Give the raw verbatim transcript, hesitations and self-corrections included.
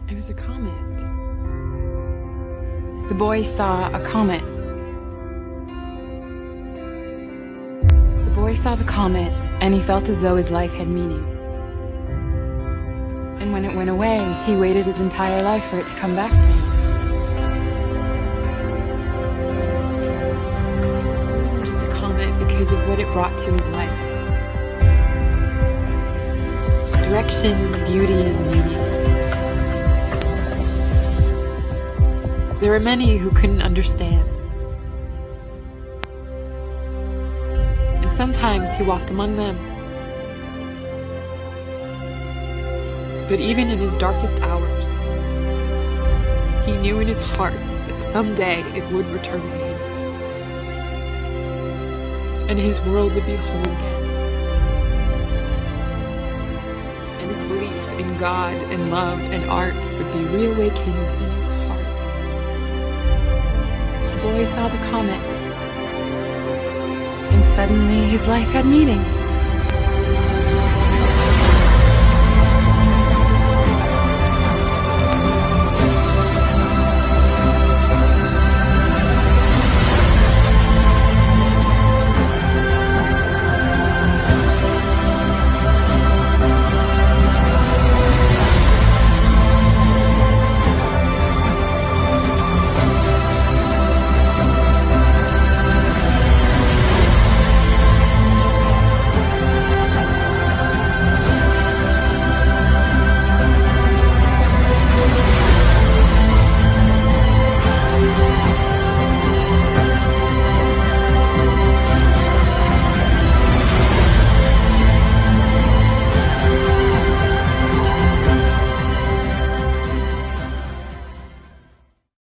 It was a comet. The boy saw a comet. The boy saw the comet, and he felt as though his life had meaning. And when it went away, he waited his entire life for it to come back to him. It was more than just a comet because of what it brought to his life. Direction, beauty, and meaning. There were many who couldn't understand. And sometimes he walked among them. But even in his darkest hours, he knew in his heart that someday it would return to him. And his world would be whole again. And his belief in God and love and art would be reawakened in his heart. The boy saw the comet, and suddenly his life had meaning.